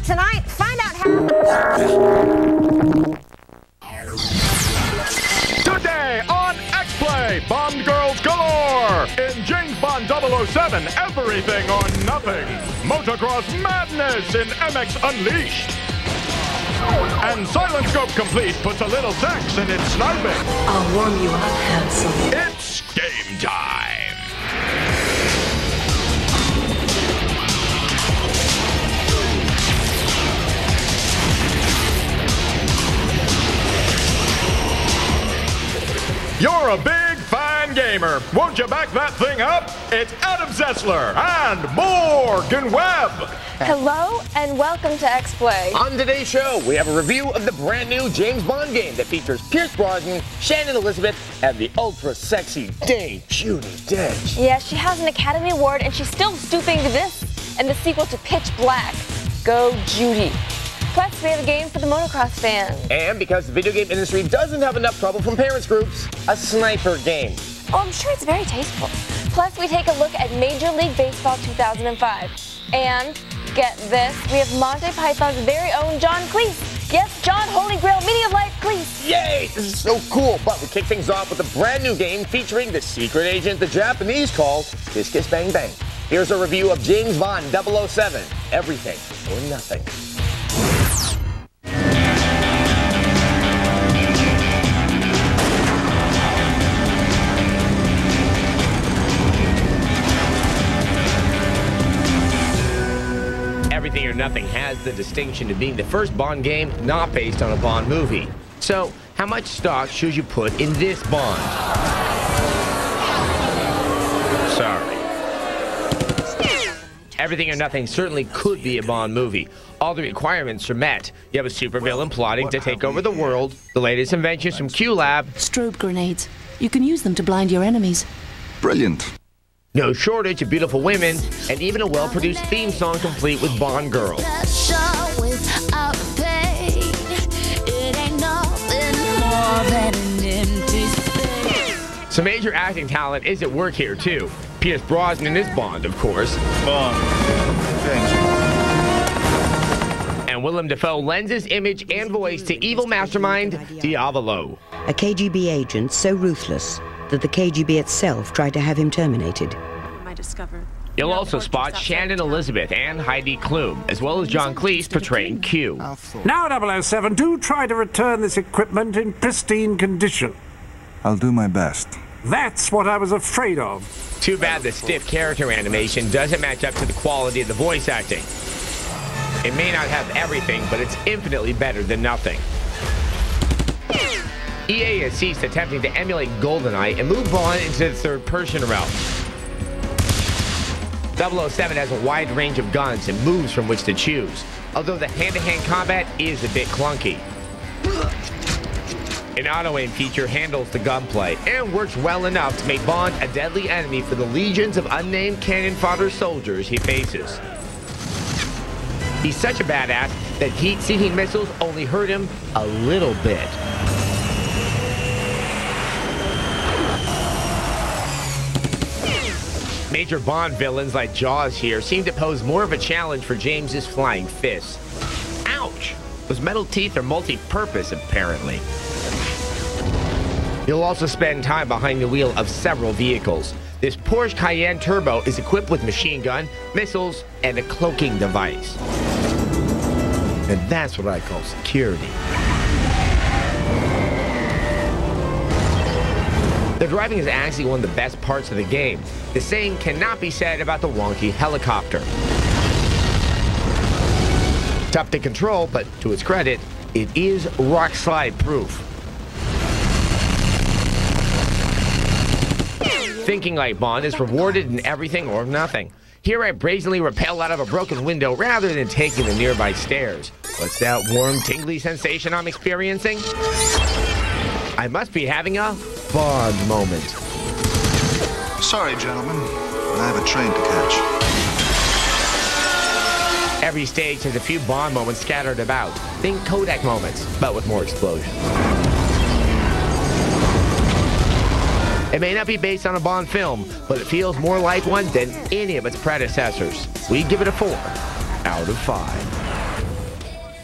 tonight, find out how... Today on X-Play, Bond Girls Galore! In James Bond 007, Everything or Nothing. Motocross Madness in MX Unleashed. And Silent Scope Complete puts a little sex in its sniping. I'll warm you up, handsome. It's game time. You're a big, fine gamer. Won't you back that thing up? It's Adam Zessler and Morgan Webb. Hello and welcome to X-Play. On today's show, we have a review of the brand new James Bond game that features Pierce Brosnan, Shannon Elizabeth, and the ultra-sexy Dame Judi Dench. Yeah, she has an Academy Award and she's still stooping to this and the sequel to Pitch Black. Go Judy. Plus, we have a game for the motocross fans. And because the video game industry doesn't have enough trouble from parents groups, a sniper game. Oh, I'm sure it's very tasteful. Plus, we take a look at Major League Baseball 2005. And, get this, we have Monty Python's very own John Cleese. Yes, John Holy Grail Media Life Cleese. Yay, this is so cool. But we kick things off with a brand new game featuring the secret agent the Japanese call Kiss Kiss Bang Bang. Here's a review of James Bond 007, Everything or Nothing. Everything or Nothing has the distinction of being the first Bond game not based on a Bond movie. So, how much stock should you put in this Bond? Sorry. Everything or Nothing certainly could be a Bond movie. All the requirements are met. You have a supervillain plotting to take over the world, the latest inventions from Q-Lab. Strobe grenades. You can use them to blind your enemies. Brilliant. No shortage of beautiful women, and even a well-produced theme song complete with Bond girls. Some major acting talent is at work here, too. Pierce Brosnan is Bond, of course. Bond. And Willem Dafoe lends his image and voice to evil mastermind Diavolo. A KGB agent so ruthless that the KGB itself tried to have him terminated. You'll also spot Shannon Elizabeth and Heidi Klum, as well as John Cleese portraying Q. Now, 007, do try to return this equipment in pristine condition. I'll do my best. That's what I was afraid of. Too bad the stiff character animation doesn't match up to the quality of the voice acting. It may not have everything, but it's infinitely better than nothing. EA has ceased attempting to emulate GoldenEye and moved on into the third-person realm. 007 has a wide range of guns and moves from which to choose, although the hand-to-hand combat is a bit clunky. An auto-aim feature handles the gunplay and works well enough to make Bond a deadly enemy for the legions of unnamed cannon fodder soldiers he faces. He's such a badass that heat-seeking missiles only hurt him a little bit. Major Bond villains like Jaws here seem to pose more of a challenge for James's flying fists. Ouch! Those metal teeth are multi-purpose, apparently. You'll also spend time behind the wheel of several vehicles. This Porsche Cayenne Turbo is equipped with machine gun, missiles, and a cloaking device. And that's what I call security. The driving is actually one of the best parts of the game. The same cannot be said about the wonky helicopter. Tough to control, but to its credit, it is rock slide proof. Thinking like Bond is rewarded in Everything or Nothing. Here I brazenly rappel out of a broken window rather than taking the nearby stairs. What's that warm, tingly sensation I'm experiencing? I must be having a Bond moment. Sorry, gentlemen. I have a train to catch. Every stage has a few Bond moments scattered about. Think Kodak moments, but with more explosions. It may not be based on a Bond film, but it feels more like one than any of its predecessors. We give it a 4 out of 5.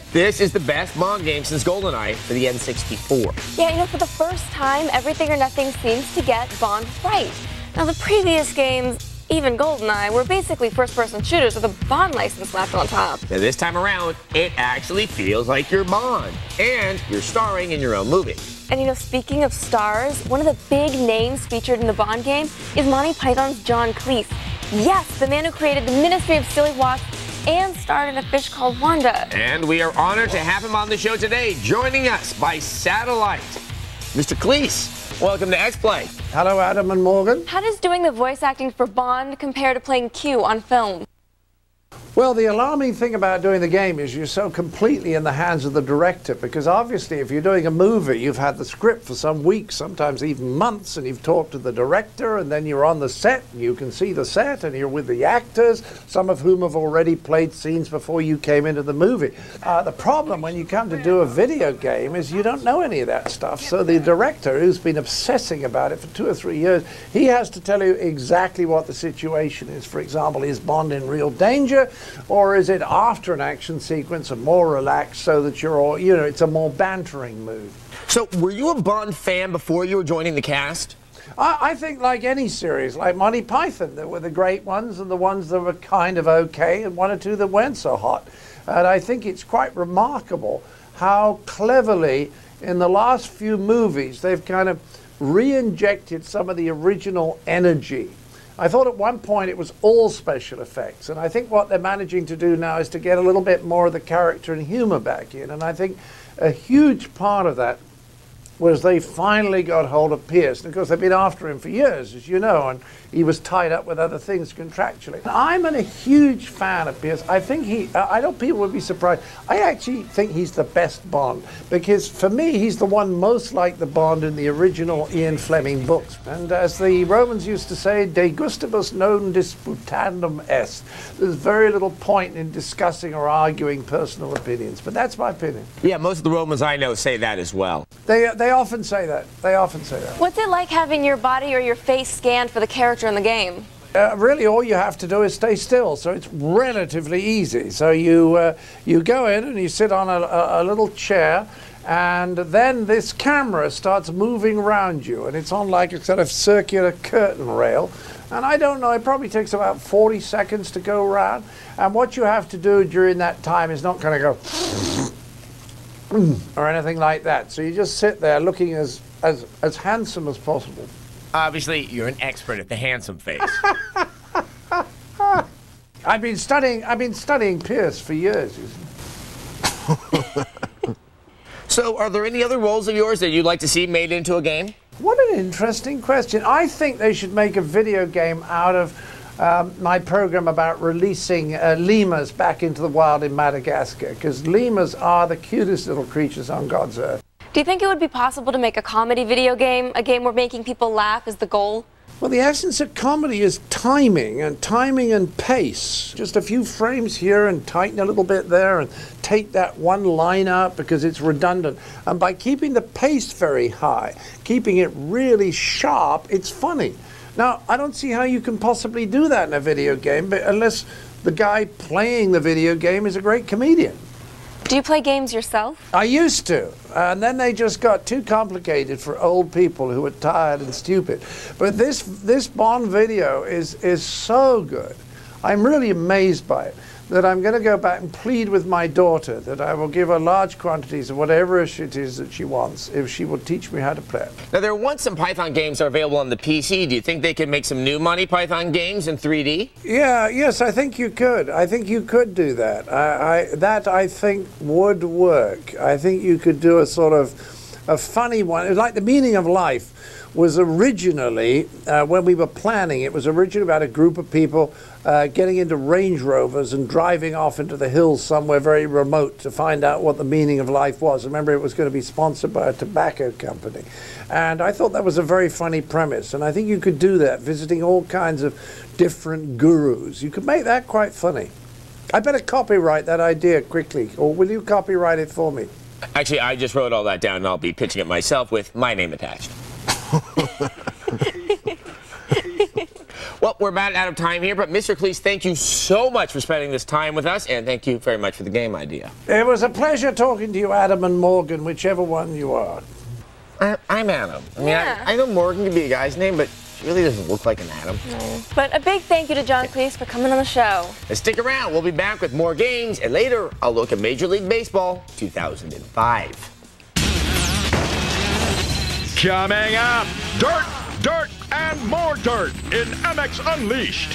This is the best Bond game since GoldenEye for the N64. Yeah, for the first time, Everything or Nothing seems to get Bond right. Now, the previous games, even GoldenEye, were basically first-person shooters with a Bond license slapped on top. Now, this time around, it actually feels like you're Bond, and you're starring in your own movie. And speaking of stars, one of the big names featured in the Bond game is Monty Python's John Cleese. Yes, the man who created the Ministry of Silly Wasps and starred in A Fish Called Wanda. And we are honored to have him on the show today, joining us by satellite. Mr. Cleese, welcome to X-Play. Hello, Adam and Morgan. How does doing the voice acting for Bond compare to playing Q on film? Well, the alarming thing about doing the game is you're so completely in the hands of the director, because obviously if you're doing a movie, you've had the script for some weeks, sometimes even months, and you've talked to the director, and then you're on the set, and you can see the set, and you're with the actors, some of whom have already played scenes before you came into the movie. The problem when you come to do a video game is you don't know any of that stuff, so the director, who's been obsessing about it for 2 or 3 years, he has to tell you exactly what the situation is. For example, is Bond in real danger? Or is it after an action sequence and more relaxed so that you're all, it's a more bantering move? So, were you a Bond fan before you were joining the cast? I think like any series, like Monty Python, there were the great ones and the ones that were kind of okay and 1 or 2 that weren't so hot. And I think it's quite remarkable how cleverly in the last few movies they've kind of re-injected some of the original energy. I thought at one point it was all special effects, and I think what they're managing to do now is to get a little bit more of the character and humor back in, and I think a huge part of that was they finally got hold of Pierce. And of course, they've been after him for years, as you know, and he was tied up with other things contractually. I'm a huge fan of Pierce. I think I know people would be surprised. I actually think he's the best Bond, because for me, he's the one most like the Bond in the original Ian Fleming books. And as the Romans used to say, de gustibus non disputandum est. There's very little point in discussing or arguing personal opinions, but that's my opinion. Yeah, most of the Romans I know say that as well. They often say that. They often say that. What's it like having your body or your face scanned for the character in the game? Really, all you have to do is stay still, so it's relatively easy. So you go in and you sit on a little chair, and then this camera starts moving around you, and it's on like a sort of circular curtain rail. And I don't know, it probably takes about 40 seconds to go around. And what you have to do during that time is not kind of go or anything like that. So you just sit there looking as handsome as possible. Obviously, you're an expert at the handsome face. I've been studying Pierce for years. So, are there any other roles of yours that you'd like to see made into a game? What an interesting question. I think they should make a video game out of my program about releasing lemurs back into the wild in Madagascar, because lemurs are the cutest little creatures on God's earth. Do you think it would be possible to make a comedy video game, a game where making people laugh is the goal? Well, the essence of comedy is timing and pace. Just a few frames here and tighten a little bit there and take that one line out because it's redundant. And by keeping the pace very high, keeping it really sharp, it's funny. Now, I don't see how you can possibly do that in a video game, but unless the guy playing the video game is a great comedian. Do you play games yourself? I used to, and then they just got too complicated for old people who are tired and stupid. But this Bond video is so good. I'm really amazed by it, that I'm going to go back and plead with my daughter that I will give her large quantities of whatever it is that she wants if she will teach me how to play it. Now, there are once some Python games are available on the PC. Do you think they could make some new Monty Python games in 3D? Yes, I think you could. I think you could do that. I think would work. I think you could do a sort of a funny one. It was like The Meaning of Life was originally, when we were planning, it was originally about a group of people getting into Range Rovers and driving off into the hills somewhere very remote to find out what the meaning of life was. Remember, it was going to be sponsored by a tobacco company. And I thought that was a very funny premise. And I think you could do that, visiting all kinds of different gurus. You could make that quite funny. I better copyright that idea quickly, or will you copyright it for me? Actually, I just wrote all that down, and I'll be pitching it myself with my name attached. Well, we're about out of time here, but Mr. Cleese, thank you so much for spending this time with us, and thank you very much for the game idea. It was a pleasure talking to you, Adam and Morgan, whichever one you are. I'm Adam. I mean, Yeah. I know Morgan could be a guy's name, but he really doesn't look like an Adam. No. But a big thank you to John Cleese for coming on the show. And stick around. We'll be back with more games, and later I'll look at Major League Baseball 2005. Coming up, dirt, dirt, and more dirt in MX Unleashed.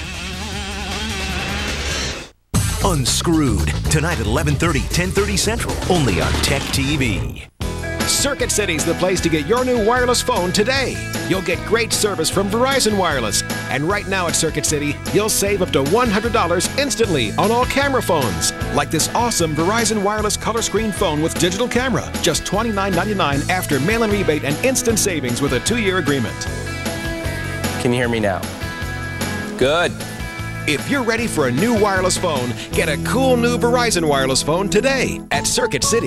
Unscrewed, tonight at 11:30, 10:30 Central, only on Tech TV. Circuit City's the place to get your new wireless phone today. You'll get great service from Verizon Wireless. And right now at Circuit City, you'll save up to $100 instantly on all camera phones. Like this awesome Verizon Wireless color screen phone with digital camera. Just $29.99 after mail-in rebate and instant savings with a 2-year agreement. Can you hear me now? Good. If you're ready for a new wireless phone, get a cool new Verizon Wireless phone today at Circuit City.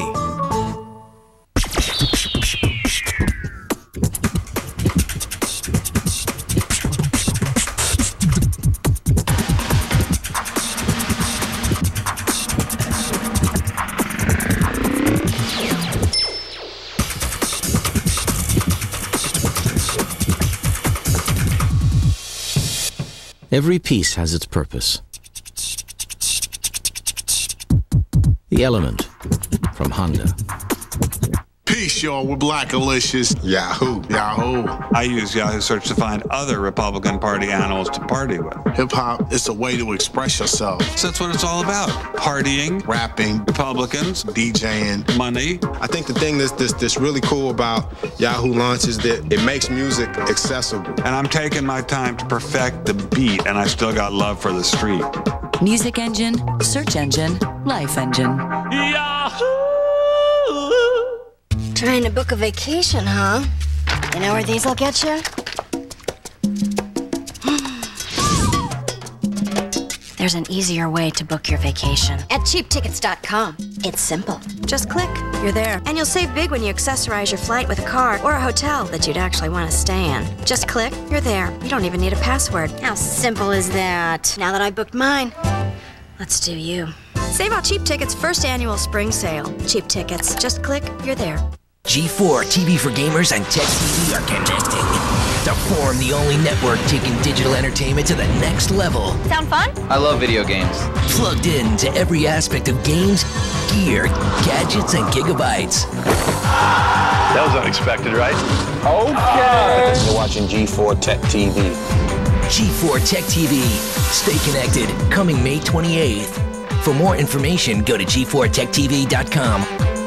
Every piece has its purpose. The Element from Honda. Peace, y'all. We're Blackalicious. Yahoo. Yahoo. I use Yahoo Search to find other Republican Party animals to party with. Hip-hop is a way to express yourself. So that's what it's all about. Partying, rapping, Republicans, DJing, money. I think the thing that's really cool about Yahoo Launch is that it makes music accessible. And I'm taking my time to perfect the beat, and I still got love for the street. Music engine, search engine, life engine. Yahoo! Trying to book a vacation, huh? You know where these will get you? There's an easier way to book your vacation. At cheaptickets.com. It's simple. Just click, you're there. And you'll save big when you accessorize your flight with a car or a hotel that you'd actually want to stay in. Just click, you're there. You don't even need a password. How simple is that? Now that I booked mine, let's do you. Save on Cheap Tickets' first annual spring sale. Cheap Tickets. Just click, you're there. G4 TV for gamers and Tech TV are connecting to form the only network taking digital entertainment to the next level. Sound fun? I love video games. Plugged in to every aspect of games, gear, gadgets, and gigabytes. That was unexpected, right? Okay. You're watching G4 Tech TV. G4 Tech TV. Stay connected. Coming May 28th. For more information, go to g4techtv.com.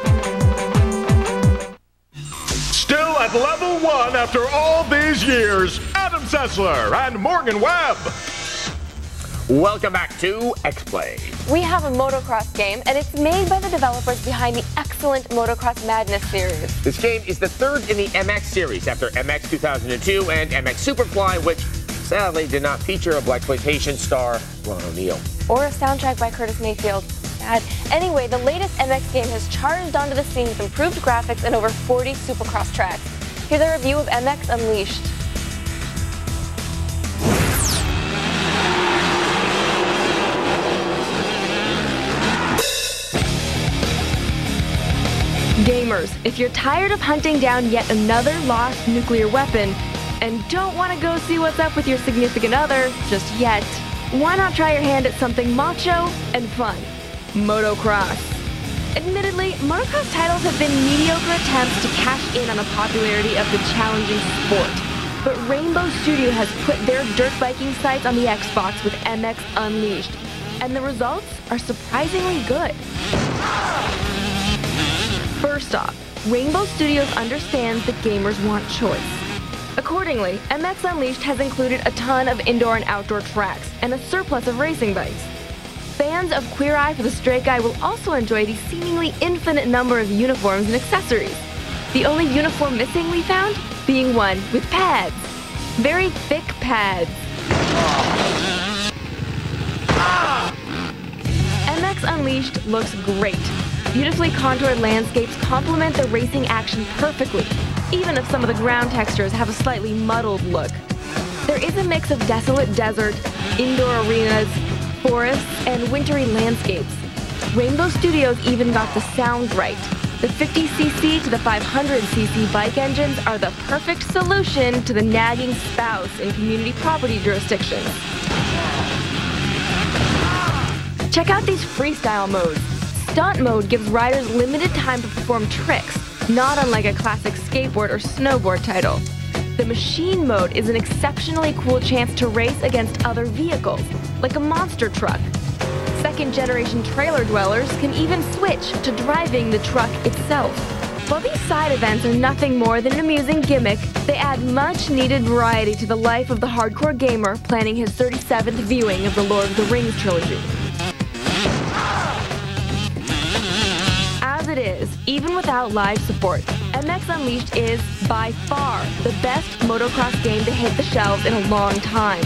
Still at level 1 after all these years, Adam Sessler and Morgan Webb. Welcome back to X-Play. We have a motocross game, and it's made by the developers behind the excellent Motocross Madness series. This game is the third in the MX series after MX 2002 and MX Superfly, which sadly did not feature a blaxploitation star, Ron O'Neal. Or a soundtrack by Curtis Mayfield. Sad. Anyway, the latest MX game has charged onto the scene with improved graphics and over 40 Supercross tracks. Here's a review of MX Unleashed. Gamers, if you're tired of hunting down yet another lost nuclear weapon and don't want to go see what's up with your significant other just yet, why not try your hand at something macho and fun? Motocross. Admittedly, motocross titles have been mediocre attempts to cash in on the popularity of the challenging sport. But Rainbow Studio has put their dirt biking sights on the Xbox with MX Unleashed, and the results are surprisingly good. First off, Rainbow Studios understands that gamers want choice. Accordingly, MX Unleashed has included a ton of indoor and outdoor tracks and a surplus of racing bikes. Fans of Queer Eye for the Straight Guy will also enjoy the seemingly infinite number of uniforms and accessories. The only uniform missing we found being one with pads. Very thick pads. MX Unleashed looks great. Beautifully contoured landscapes complement the racing action perfectly, even if some of the ground textures have a slightly muddled look. There is a mix of desolate desert, indoor arenas, forests, and wintry landscapes. Rainbow Studios even got the sound right. The 50cc to the 500cc bike engines are the perfect solution to the nagging spouse in community property jurisdictions. Check out these freestyle modes. Stunt mode gives riders limited time to perform tricks, not unlike a classic skateboard or snowboard title. The machine mode is an exceptionally cool chance to race against other vehicles, like a monster truck. Second-generation trailer dwellers can even switch to driving the truck itself. While these side events are nothing more than an amusing gimmick, they add much-needed variety to the life of the hardcore gamer planning his 37th viewing of the Lord of the Rings trilogy. As it is, even without live support, MX Unleashed is, by far, the best motocross game to hit the shelves in a long time.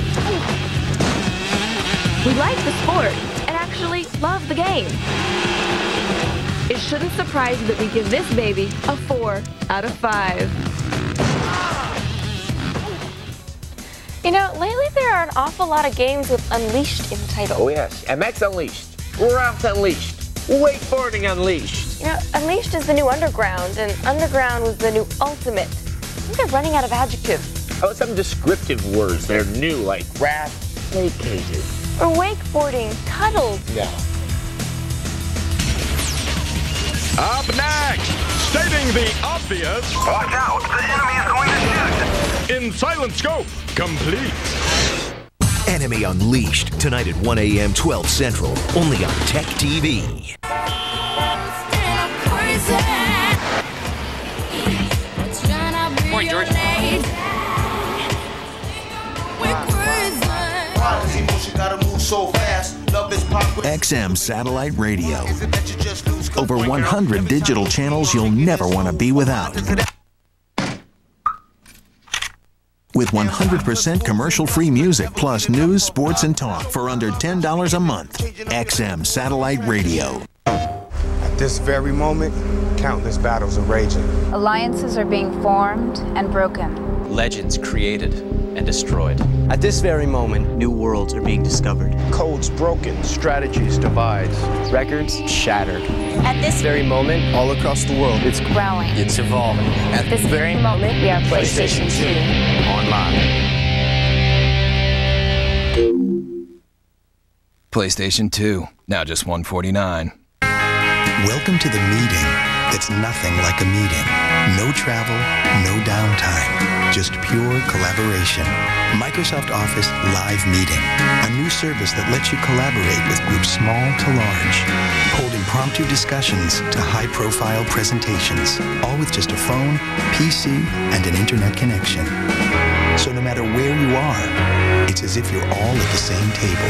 We like the sport, and actually love the game. It shouldn't surprise you that we give this baby a 4 out of 5. You know, lately there are an awful lot of games with Unleashed in the title. Oh yes, MX Unleashed, Ralph Unleashed, Wakeboarding Unleashed. You know, Unleashed is the new Underground, and Underground was the new Ultimate. I think they're running out of adjectives. How about some descriptive words? They're new, like raft, vacated. Or wakeboarding, cuddled. No. Up next, stating the obvious. Watch out, the enemy is going to shoot. In Silent Scope, complete. Enemy Unleashed, tonight at 1 a.m., 12 Central, only on Tech TV. Morning, George. XM Satellite Radio. Over 100 digital channels you'll never want to be without. With 100% commercial-free music plus news, sports, and talk for under $10 a month. XM Satellite Radio. At this very moment, countless battles are raging. Alliances are being formed and broken. Legends created and destroyed. At this very moment, new worlds are being discovered. Codes broken, strategies devised, records shattered. At this very moment, all across the world, it's growing. It's evolving. At this very moment, we are PlayStation 2. Online. PlayStation 2, now just $149. Welcome to the meeting that's nothing like a meeting. No travel, no downtime, just pure collaboration. Microsoft Office Live Meeting, a new service that lets you collaborate with groups small to large. Hold impromptu discussions to high-profile presentations, all with just a phone, PC, and an internet connection. So no matter where you are, it's as if you're all at the same table.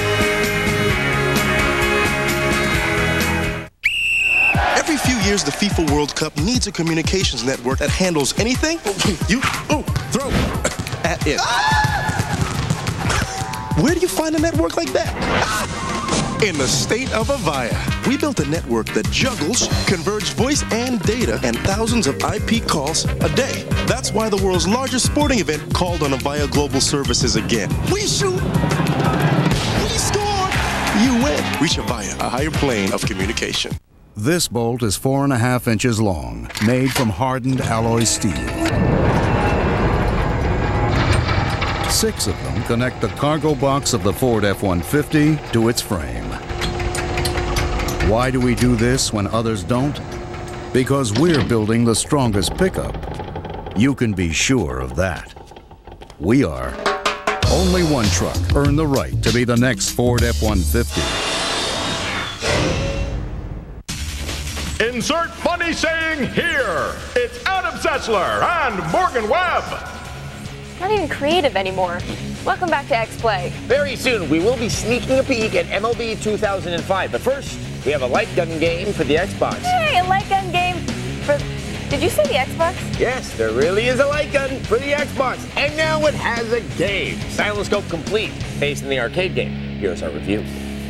Every few years, the FIFA World Cup needs a communications network that handles anything you throw at it. Where do you find a network like that? In the state of Avaya. We built a network that juggles, converges voice and data, and thousands of IP calls a day. That's why the world's largest sporting event called on Avaya Global Services again. We shoot, we score, you win. Reach Avaya, a higher plane of communication. This bolt is 4.5 inches long, made from hardened alloy steel. 6 of them connect the cargo box of the Ford F-150 to its frame. Why do we do this when others don't? Because we're building the strongest pickup. You can be sure of that. We are. Only one truck earned the right to be the next Ford F-150. Insert funny saying here. It's Adam Sessler and Morgan Webb. Not even creative anymore. Welcome back to X-Play. Very soon, we will be sneaking a peek at MLB 2005. But first, we have a light gun game for the Xbox. Hey, a light gun game for... Did you say the Xbox? Yes, there really is a light gun for the Xbox. And now it has a game. Silent Scope Complete, based on the arcade game. Here's our review.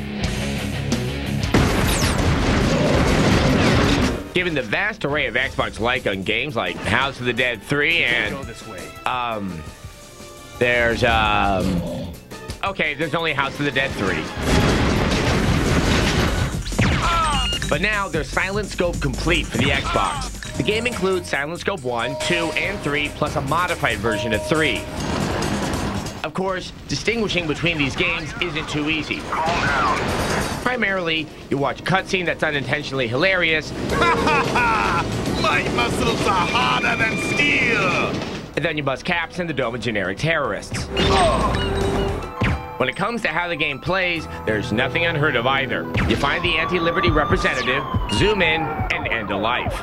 Given the vast array of Xbox light gun games like House of the Dead 3 and There's, okay, there's only House of the Dead 3. But now there's Silent Scope Complete for the Xbox. The game includes Silent Scope 1, 2, and 3, plus a modified version of 3. Of course, distinguishing between these games isn't too easy. Primarily, you watch a cutscene that's unintentionally hilarious. Ha ha ha! My muscles are harder than steel! And then you bust caps in the dome of generic terrorists. When it comes to how the game plays, there's nothing unheard of either. You find the anti-liberty representative, zoom in, and end a life.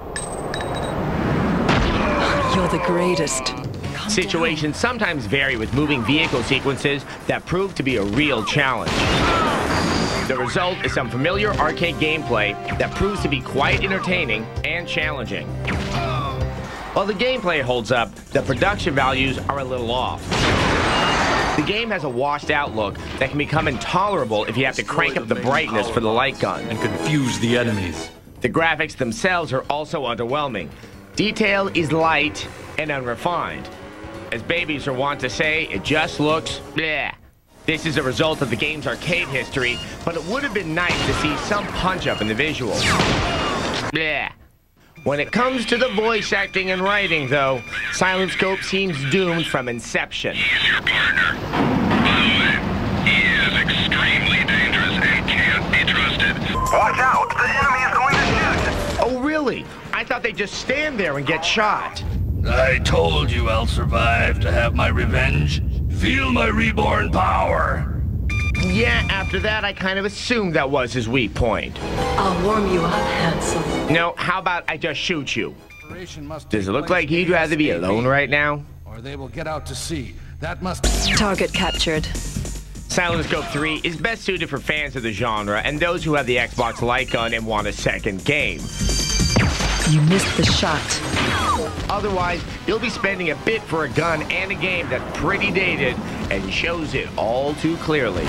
You're the greatest. Situations sometimes vary with moving vehicle sequences that prove to be a real challenge. The result is some familiar arcade gameplay that proves to be quite entertaining and challenging. While the gameplay holds up, the production values are a little off. The game has a washed out look that can become intolerable if you have to crank up the brightness for the light gun and confuse the enemies. The graphics themselves are also underwhelming. Detail is light and unrefined. As babies are wont to say, it just looks bleh. This is a result of the game's arcade history, but it would have been nice to see some punch-up in the visuals. Bleh. When it comes to the voice acting and writing, though, Silent Scope seems doomed from inception. He is your partner. By the way, he is extremely dangerous and can't be trusted. Watch out! The enemy is going to shoot! Oh, really? I thought they'd just stand there and get shot. I told you I'll survive to have my revenge. Feel my reborn power. Yeah, after that, I kind of assumed that was his weak point. I'll warm you up, handsome. No, how about I just shoot you? Does it look like he'd rather be alone right now? Or they will get out to sea. That must... Target captured. Silent Scope 3 is best suited for fans of the genre and those who have the Xbox light gun and want a second game. You missed the shot. Otherwise, you'll be spending a bit for a gun and a game that's pretty dated and shows it all too clearly.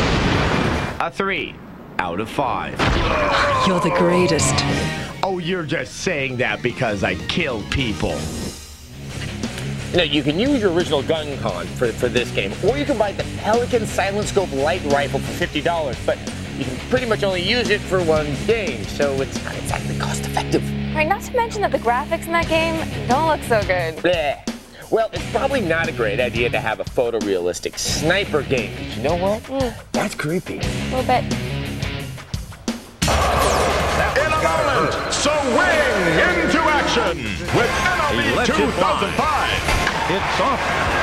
A 3 out of 5. You're the greatest. Oh, you're just saying that because I killed people. Now, you can use your original gun con for this game, or you can buy the Pelican Silent Scope light rifle for $50, but you can pretty much only use it for one game, so it's not exactly cost-effective. Right, not to mention that the graphics in that game don't look so good. Bleh. Well, it's probably not a great idea to have a photorealistic sniper game. You know what? That's creepy. A little bit. In a moment, swing into action with MLB 2005. It's off.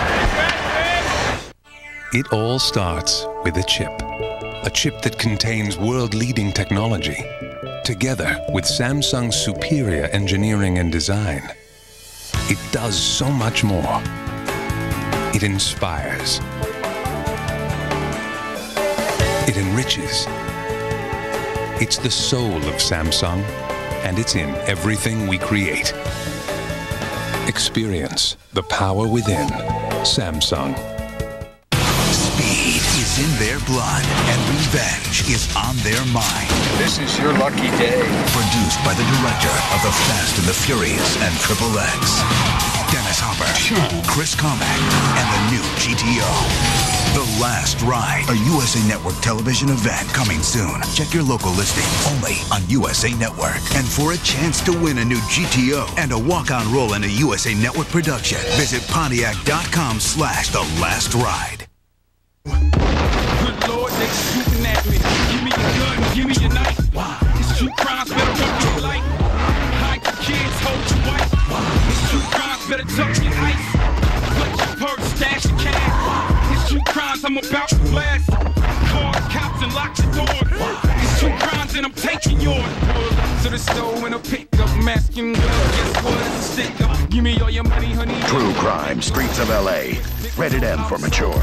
It all starts with a chip that contains world-leading technology. Together with Samsung's superior engineering and design, it does so much more. It inspires. It enriches. It's the soul of Samsung, and it's in everything we create. Experience the power within. Samsung. Speed is in their blood, and revenge is on their mind. This is your lucky day. Produced by the director of The Fast and the Furious and Triple X, Dennis Hopper, Chris Carmack, and the new GTO. The Last Ride, a USA Network television event coming soon. Check your local listing only on USA Network. And for a chance to win a new GTO and a walk-on role in a USA Network production, visit Pontiac.com/thelast-ride. Good Lord, they shooting at me. Give me your gun, give me your knife. It's true crimes, better tuck your life. Hide your kids, hold your wife. It's true crimes, better tuck your ice. Let your purse, stash your cash. It's true crimes, I'm about to blast. Call the cops and lock the door. It's true crimes and I'm taking yours. To the store in a pickup, masking guns. Guess what? It's a stick up. Give me all your money, honey. True Crime, Streets of LA. Rated M for mature.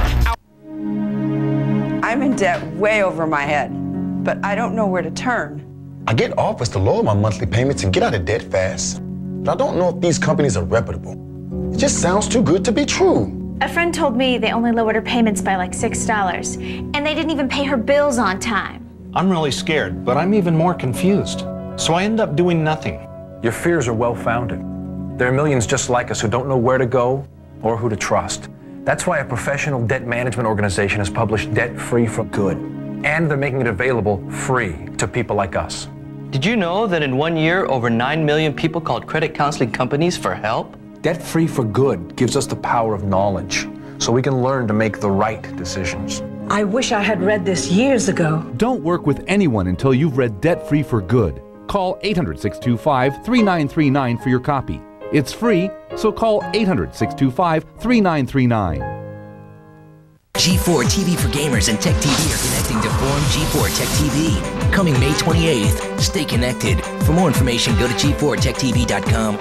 I'm in debt way over my head, but I don't know where to turn. I get offers to lower my monthly payments and get out of debt fast, but I don't know if these companies are reputable. It just sounds too good to be true. A friend told me they only lowered her payments by like $6, and they didn't even pay her bills on time. I'm really scared, but I'm even more confused. So I end up doing nothing. Your fears are well-founded. There are millions just like us who don't know where to go or who to trust. That's why a professional debt management organization has published Debt Free for Good. And they're making it available free to people like us. Did you know that in 1 year, over 9 million people called credit counseling companies for help? Debt Free for Good gives us the power of knowledge, so we can learn to make the right decisions. I wish I had read this years ago. Don't work with anyone until you've read Debt Free for Good. Call 800-625-3939 for your copy. It's free, so call 800-625-3939. G4 TV for gamers and Tech TV are connecting to form G4 Tech TV. Coming May 28th. Stay connected. For more information, go to g4techtv.com.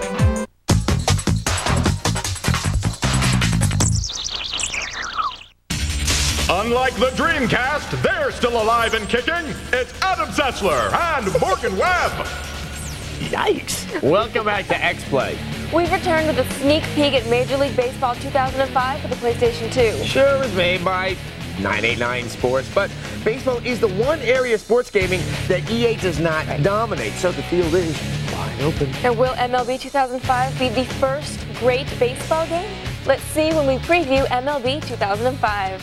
Unlike the Dreamcast, they're still alive and kicking. It's Adam Sessler and Morgan Webb. Yikes. Welcome back to X-Play. We've returned with a sneak peek at Major League Baseball 2005 for the PlayStation 2. Sure, it was made by 989 Sports, but baseball is the one area of sports gaming that EA does not dominate, so the field is wide open. And will MLB 2005 be the first great baseball game? Let's see when we preview MLB 2005.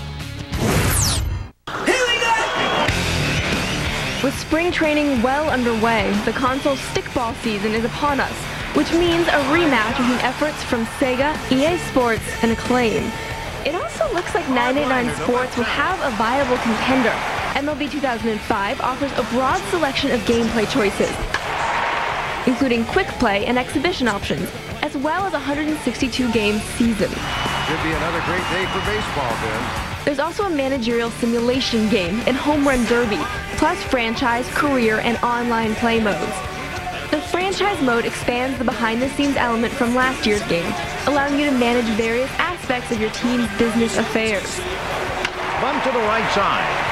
With spring training well underway, the console's stickball season is upon us, which means a rematch between efforts from Sega, EA Sports, and Acclaim. It also looks like 989 Sports will have a viable contender. MLB 2005 offers a broad selection of gameplay choices, including quick play and exhibition options, as well as a 162-game season. Should be another great day for baseball, Ben. There's also a managerial simulation game and home run derby, plus franchise, career, and online play modes. The franchise mode expands the behind-the-scenes element from last year's game, allowing you to manage various aspects of your team's business affairs. Bunt to the right side.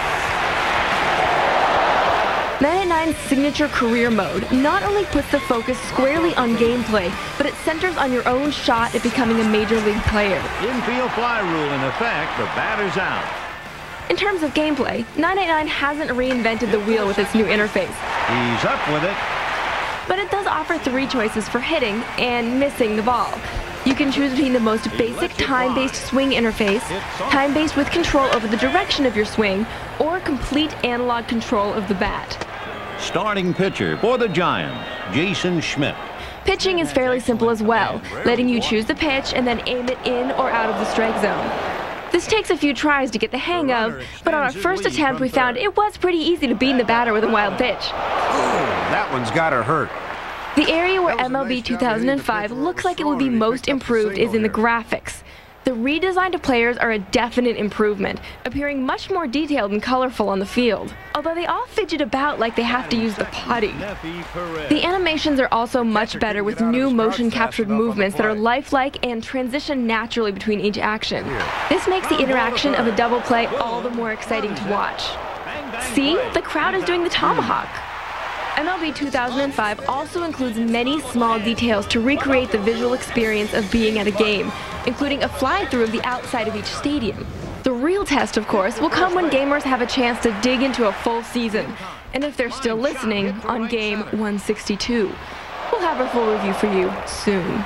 989's signature career mode not only puts the focus squarely on gameplay, but it centers on your own shot at becoming a major league player. Infield fly rule in effect, the batter's out. In terms of gameplay, 989 hasn't reinvented the wheel with its new interface. He's up with it. But it does offer 3 choices for hitting and missing the ball. You can choose between the most basic time-based swing interface, time-based with control over the direction of your swing, or complete analog control of the bat. Starting pitcher for the Giants, Jason Schmidt. Pitching is fairly simple as well, letting you choose the pitch and then aim it in or out of the strike zone. This takes a few tries to get the hang of, but on our first attempt we found it was pretty easy to beat the batter with a wild pitch. That one's gotta hurt. The area where MLB 2005 looks like it will be most improved is in the graphics. The redesigned players are a definite improvement, appearing much more detailed and colorful on the field, although they all fidget about like they have to use the potty. The animations are also much better with new motion-captured movements that are lifelike and transition naturally between each action. This makes the interaction of a double play all the more exciting to watch. See? The crowd is doing the tomahawk. MLB 2005 also includes many small details to recreate the visual experience of being at a game, including a fly-through of the outside of each stadium. The real test, of course, will come when gamers have a chance to dig into a full season, and if they're still listening, on game 162. We'll have a full review for you soon.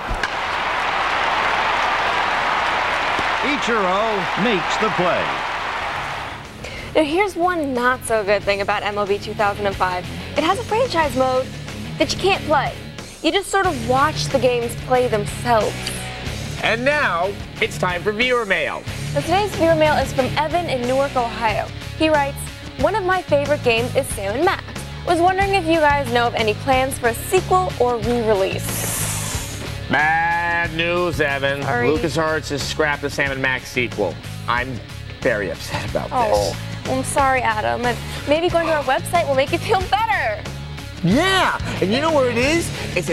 Ichiro makes the play. Now here's one not so good thing about MLB 2005. It has a franchise mode that you can't play. You just sort of watch the games play themselves. And now, it's time for viewer mail. Now today's viewer mail is from Evan in Newark, Ohio. He writes, one of my favorite games is Sam & Max. Was wondering if you guys know of any plans for a sequel or re-release. Bad news, Evan. Sorry. LucasArts has scrapped the Sam & Max sequel. I'm very upset about this. Well, I'm sorry, Adam. And maybe going to our website will make you feel better. Yeah, and you know where it is? It's at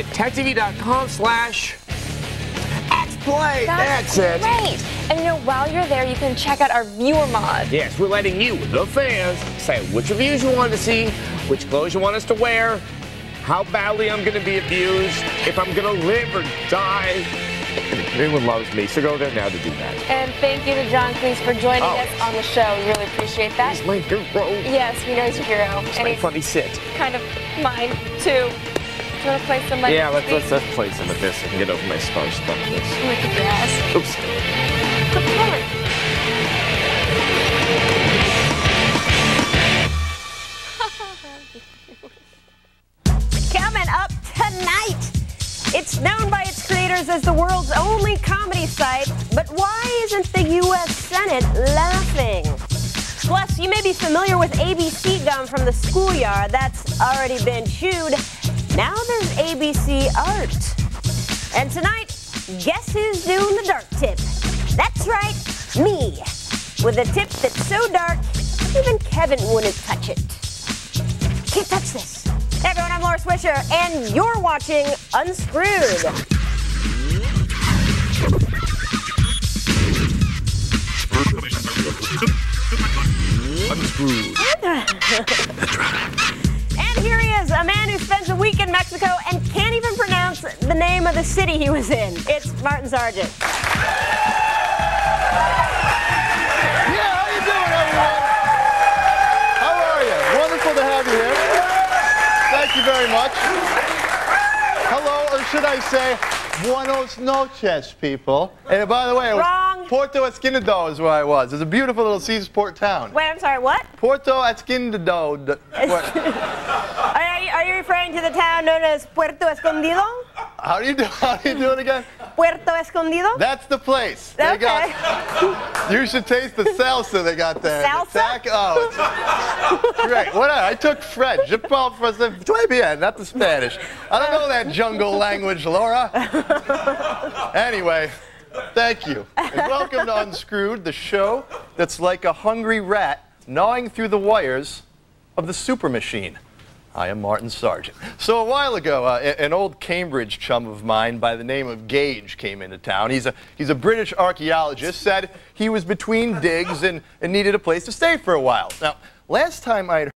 techtv.com/xplay. That's it. Great. And you know, while you're there, you can check out our viewer mod. Yes, we're letting you, the fans, say which reviews you want to see, which clothes you want us to wear, how badly I'm going to be abused, if I'm going to live or die. Everyone loves me, so go there now to do that. And thank you to John Cleese for joining us on the show. We really appreciate that. He's my hero. Yes, we know he's your hero. He's my funny sit. Kind of mine, too. Do you want to play some like Yeah, let's play some of this and get over my starstruckness. Look at that. Oops. Coming up tonight, it's known by its creators as the world's only comedy site, but why isn't the U.S. Senate laughing? Plus, you may be familiar with ABC gum from the schoolyard. That's already been chewed. Now there's ABC art. And tonight, guess who's doing the dark tip? That's right, me. With a tip that's so dark, even Kevin wouldn't touch it. Can't touch this. Hey everyone, I'm Laura Swisher, and you're watching Unscrewed. Unscrewed. And here he is, a man who spends a week in Mexico and can't even pronounce the name of the city he was in. It's Martin Sargent. Yeah, how you doing, everyone? How are you? Wonderful to have you here. Thank you very much. Hello, or should I say, buenos noches, people. And by the way, it was Wrong. Porto Esquinado is where I was. It's a beautiful little Seasport town. Wait, I'm sorry, what? Porto Esquinado. Are you referring to the town known as Puerto Escondido? How do you do it again? Puerto Escondido? That's the place. They Okay. You should taste the salsa they got there. Salsa? It's great. What? I took French. Je parle français très bien, not the Spanish. I don't know that jungle language, Laura. Anyway, thank you. And welcome to Unscrewed, the show that's like a hungry rat gnawing through the wires of the super machine. I am Martin Sargent. So a while ago, an old Cambridge chum of mine by the name of Gage came into town. He's a British archaeologist, said he was between digs and needed a place to stay for a while. Now, last time I'd